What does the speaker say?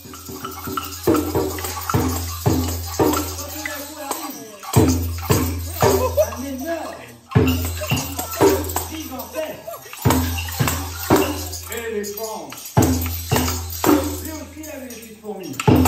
Un énorme gigantesque éléphant. Lui aussi, il avait des petites fourmis.